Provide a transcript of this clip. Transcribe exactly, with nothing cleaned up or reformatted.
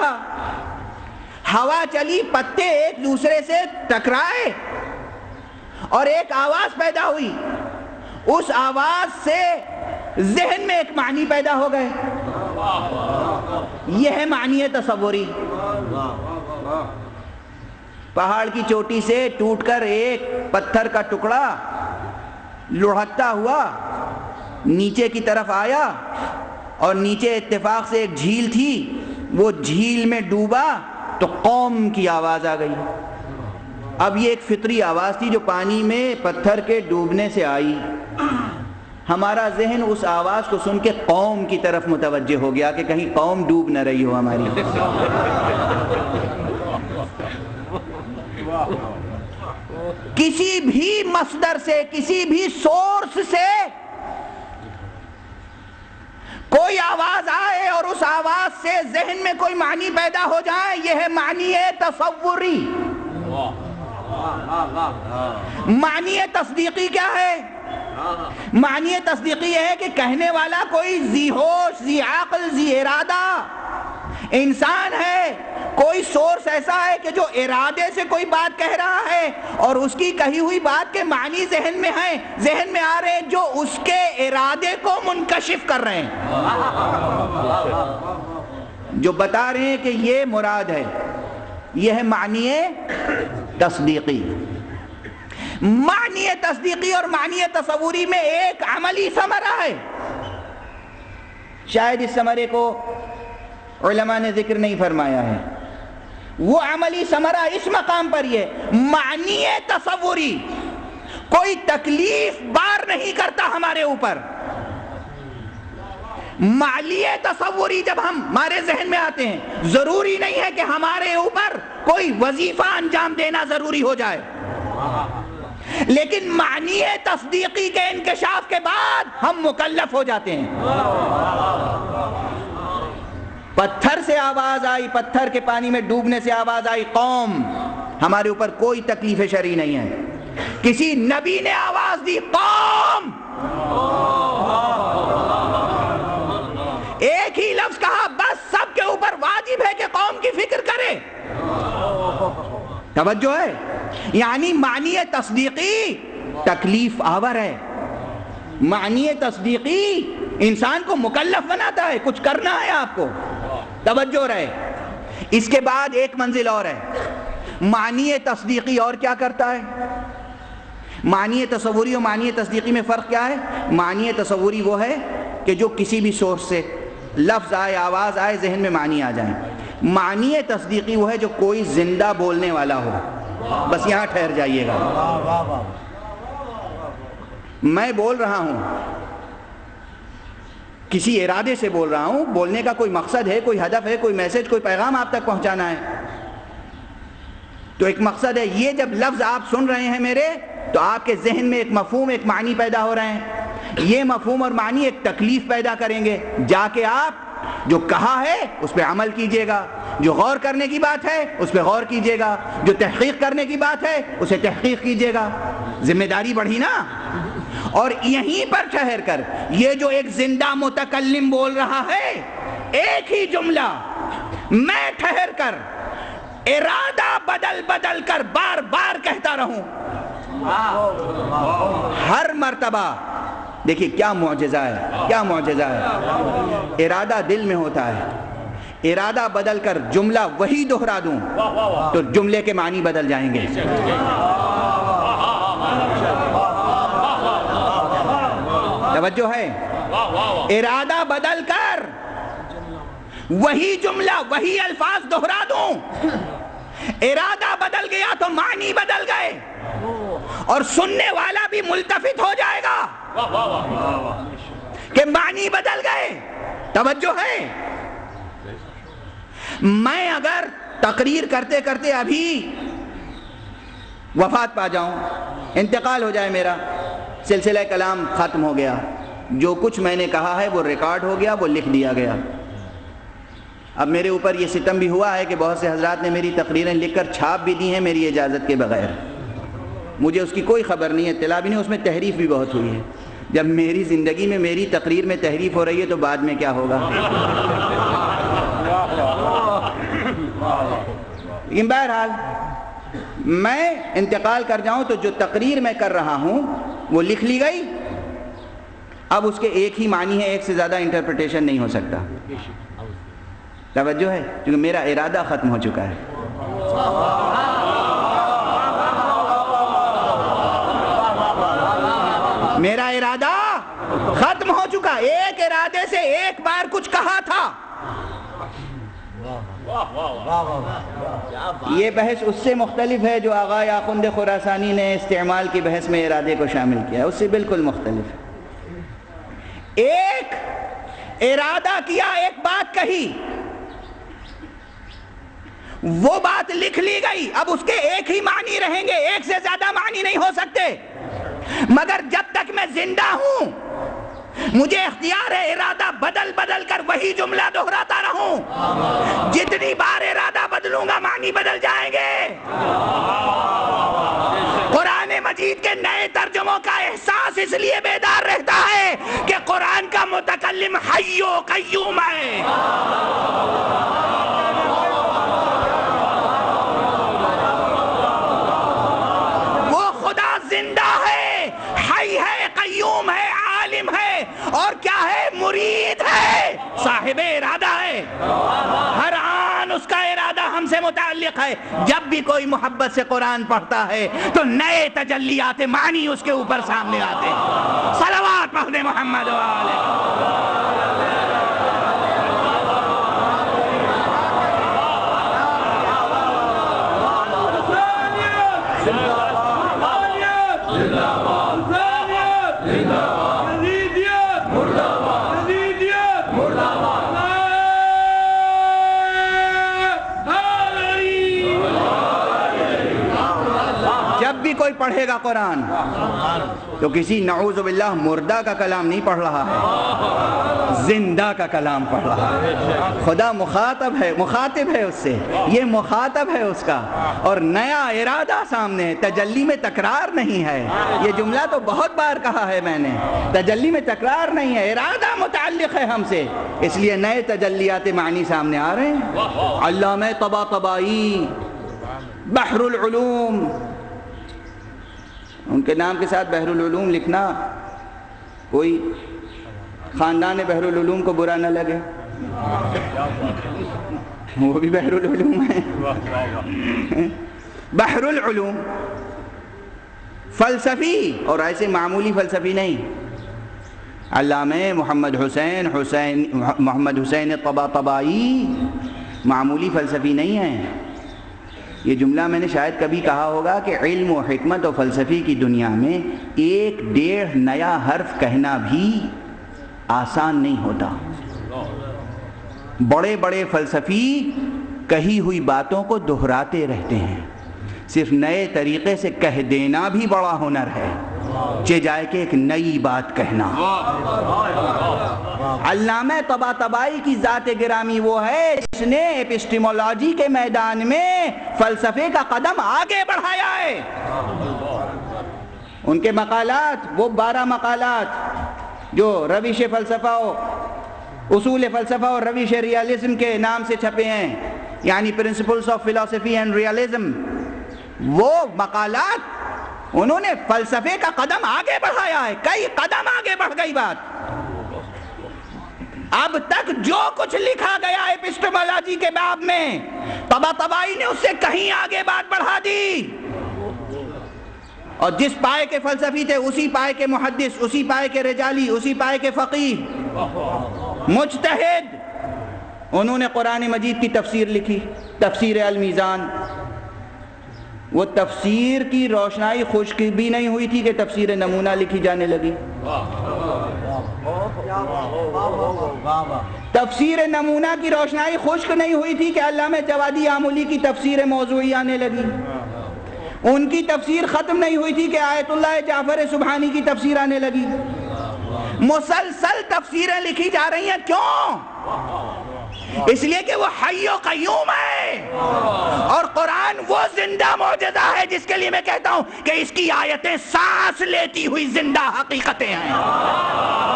رہا، ہوا چلی، پتے ایک دوسرے سے ٹکرائے اور ایک آواز پیدا ہوئی، اس آواز سے ذہن میں ایک معنی پیدا ہو گئے، یہ ہے معنی تصوری۔ پہاڑ کی چوٹی سے ٹوٹ کر ایک پتھر کا ٹکڑا لڑھکتا ہوا نیچے کی طرف آیا، اور نیچے اتفاق سے ایک جھیل تھی، وہ جھیل میں ڈوبا تو قوم کی آواز آ گئی۔ اب یہ ایک فطری آواز تھی جو پانی میں پتھر کے ڈوبنے سے آئی، ہمارا ذہن اس آواز کو سن کے قوم کی طرف متوجہ ہو گیا کہ کہیں قوم ڈوب نہ رہی ہو ہماری۔ کسی بھی مصدر سے، کسی بھی سورس سے کوئی آواز آئے اور اس آواز سے ذہن میں کوئی معنی پیدا ہو جائے، یہ ہے معنی تصوری۔ معنی تصدیقی کیا ہے؟ معنی تصدیقی یہ ہے کہ کہنے والا کوئی ذی ہوش، ذی عقل، ذی ارادہ انسان ہے، کوئی سورس ایسا ہے کہ جو ارادے سے کوئی بات کہہ رہا ہے اور اس کی کہی ہوئی بات کے معنی ذہن میں ہیں، ذہن میں آ رہے ہیں، جو اس کے ارادے کو منکشف کر رہے ہیں، جو بتا رہے ہیں کہ یہ مراد ہے، یہ ہے معنی تصدیقی۔ معنی تصدیقی اور معنی تصوری میں ایک عملی ثمرہ ہے، شاید اس ثمرے کو علماء نے ذکر نہیں فرمایا ہے۔ وہ عملی ثمرہ اس مقام پر یہ معنی تصوری کوئی تکلیف بار نہیں کرتا ہمارے اوپر۔ معنی تصوری جب ہم ہمارے ذہن میں آتے ہیں، ضروری نہیں ہے کہ ہمارے اوپر کوئی وظیفہ انجام دینا ضروری ہو جائے، لیکن معنی تصدیقی کے انکشاف کے بعد ہم مکلف ہو جاتے ہیں۔ پتھر سے آواز آئی، پتھر کے پانی میں ڈوبنے سے آواز آئی قوم، ہمارے اوپر کوئی تکلیف شرعی نہیں ہے۔ کسی نبی نے آواز دی قوم، ایک ہی لفظ کہا، بس سب کے اوپر واجب ہے کہ قوم کی فکر کرے۔ توجہ ہے؟ یعنی معنی تصدیقی تکلیف آور ہے، معنی تصدیقی انسان کو مکلف بناتا ہے، کچھ کرنا ہے آپ کو، توجہ رہے۔ اس کے بعد ایک منزل اور ہے، معنی تصدیقی اور کیا کرتا ہے؟ معنی تصوری اور معنی تصدیقی میں فرق کیا ہے؟ معنی تصوری وہ ہے کہ جو کسی بھی سورس سے لفظ آئے، آواز آئے، ذہن میں معنی آ جائیں۔ معنی تصدیقی وہ ہے جو کوئی زندہ بولنے والا ہو۔ بس یہاں ٹھہر جائیے گا، میں بول رہا ہوں، کسی ارادے سے بول رہا ہوں، بولنے کا کوئی مقصد ہے، کوئی ہدف ہے، کوئی میسج، کوئی پیغام آپ تک پہنچانا ہے، تو ایک مقصد ہے۔ یہ جب لفظ آپ سن رہے ہیں میرے، تو آپ کے ذہن میں ایک مفہوم، ایک معنی پیدا ہو رہے ہیں، یہ مفہوم اور معنی ایک تکلیف پیدا کریں گے، جا کے آپ جو کہا ہے اس پہ عمل کیجئے گا، جو غور کرنے کی بات ہے اس پہ غور کیجئے گا، جو تحقیق کرنے کی بات ہے اسے تحقیق کیجئے گا، ذمہ داری بڑھی نا۔ اور یہیں پر ٹھہر کر یہ جو ایک زندہ متکلم بول رہا ہے ایک ہی جملہ، میں ٹھہر کر ارادہ بدل بدل کر بار بار کہتا رہوں، ہر مرتبہ، دیکھیے کیا معجزہ ہے، کیا معجزہ ہے۔ ارادہ دل میں ہوتا ہے، ارادہ بدل کر جملہ وہی دہرا دوں تو جملے کے معنی بدل جائیں گے۔ توجہ ہے؟ ارادہ بدل کر وہی جملہ، وہی الفاظ دہرا دوں، ارادہ بدل گیا تو معنی بدل گئے، اور سننے والا بھی ملتفت ہو جائے گا کہ معنی بدل گئے۔ توجہ ہے؟ میں اگر تقریر کرتے کرتے ابھی وفات پا جاؤں، انتقال ہو جائے میرا، سلسلہ کلام ختم ہو گیا، جو کچھ میں نے کہا ہے وہ ریکارڈ ہو گیا، وہ لکھ دیا گیا۔ اب میرے اوپر یہ ستم بھی ہوا ہے کہ بہت سے حضرات نے میری تقریریں لکھ کر چھاپ بھی دی ہیں میری اجازت کے بغیر، مجھے اس کی کوئی خبر نہیں ہے، اطلاع بھی نہیں، اس میں تحریف بھی بہت ہوئی ہے۔ جب میری زندگی میں میری تقریر میں تحریف ہو رہی ہے تو بعد میں کیا ہوگا؟ لیکن بہرحال میں انتقال کر جاؤں تو جو تقریر میں کر رہا ہوں وہ لکھ لی گئی، اب اس کے ایک ہی معنی ہے، ایک سے زیادہ انٹرپریٹیشن نہیں ہو سکتا. توجہ ہے، کیونکہ میرا ارادہ ختم ہو چکا ہے. میرا ارادہ ختم ہو چکا. ایک ارادے سے ایک بار کچھ کہا تھا. یہ بحث اس سے مختلف ہے جو آغا آخوند خراسانی نے استعمال کی بحث میں ارادے کو شامل کیا، اس سے بالکل مختلف ہے. ایک ارادہ کیا، ایک بات کہی، وہ بات لکھ لی گئی، اب اس کے ایک ہی معنی رہیں گے، ایک سے زیادہ معنی نہیں ہو سکتے. مگر جب تک میں زندہ ہوں مجھے اختیار ہے ارادہ بدل بدل کر وہی جملہ دہراتا رہوں. جتنی بار ارادہ بدلوں گا معنی بدل جائیں گے. قرآن مجید کے نئے ترجموں کا احساس اس لیے بیدار رہتا ہے کہ قرآن کا متکلم حی و قیوم ہے. وہ خدا زندہ ہے، حی ہے، قیوم ہے، عالم ہے، اور کیا ہے؟ مرید ہے، صاحب ارادہ ہے. ہر آن اس کا ارادہ ہم سے متعلق ہے. جب بھی کوئی محبت سے قرآن پڑھتا ہے تو نئے تجلیات معنی اس کے اوپر سامنے آتے ہیں. صلوات پڑھ دے محمد و آلہ. کوئی پڑھے گا قرآن تو کسی نعوذ باللہ مردہ کا کلام نہیں پڑھ رہا ہے، زندہ کا کلام پڑھ رہا ہے. خدا مخاطب ہے، مخاطب ہے اس سے، یہ مخاطب ہے اس کا، اور نیا ارادہ سامنے ہے. تجلی میں تکرار نہیں ہے. یہ جملہ تو بہت بار کہا ہے میں نے، تجلی میں تکرار نہیں ہے، ارادہ متعلق ہے ہم سے، اس لیے نئے تجلیات معنی سامنے آ رہے ہیں. علامہ طباطبائی، بحر العلوم، ان کے نام کے ساتھ بحر العلوم لکھنا کوئی خاندان بحر العلوم کو برا نہ لگے، وہ بھی بحر العلوم ہے. بحر العلوم فلسفی، اور ایسے معمولی فلسفی نہیں. علامہ محمد حسین حسین محمد حسین طباطبائی معمولی فلسفی نہیں ہے. یہ جملہ میں نے شاید کبھی کہا ہوگا کہ علم و حکمت و فلسفی کی دنیا میں ایک ڈیڑھ نیا حرف کہنا بھی آسان نہیں ہوتا. بڑے بڑے فلسفی کہی ہوئی باتوں کو دہراتے رہتے ہیں، صرف نئے طریقے سے کہہ دینا بھی بڑا ہنر ہے، چہ جائے کہ ایک نئی بات کہنا. علامہ طباطبائی کی ذات گرامی وہ ہے جس نے ایپسٹیمولوجی کے میدان میں فلسفے کا قدم آگے بڑھایا ہے. ان کے مقالات، وہ بارہ مقالات جو روش فلسفہ و اصول فلسفہ اور روش ریالزم کے نام سے چھپے ہیں، یعنی پرنسپلز آف فلسفی اینڈ ریالزم، وہ مقالات انہوں نے فلسفے کا قدم آگے بڑھایا ہے. کئی قدم آگے بڑھ گئی بات. اب تک جو کچھ لکھا گیا ایپسٹیمولوجی کے باب میں، طباطبائی نے اس سے کہیں آگے بات بڑھا دی. اور جس پائے کے فلسفی تھے اسی پائے کے محدث، اسی پائے کے رجالی، اسی پائے کے فقیہ، مجتہد. انہوں نے قرآن مجید کی تفسیر لکھی، تفسیر المیزان. وہ تفسیر کی روشنائی خشک بھی نہیں ہوئی تھی کہ تفسیر نمونہ لکھی جانے لگی. تفسیر نمونہ کی روشنائی خشک نہیں ہوئی تھی کہ علامہ جوادی آمولی کی تفسیر موضوعی آنے لگی. ان کی تفسیر ختم نہیں ہوئی تھی کہ آیت اللہ جعفر سبحانی کی تفسیر آنے لگی. مسلسل تفسیریں لکھی جا رہی ہیں. کیوں؟ اس لیے کہ وہ حی و قیوم ہے، اور قرآن وہ زندہ معجزہ ہے جس کے لیے میں کہتا ہوں کہ اس کی آیتیں سانس لیتی ہوئی زندہ حقیقتیں ہیں.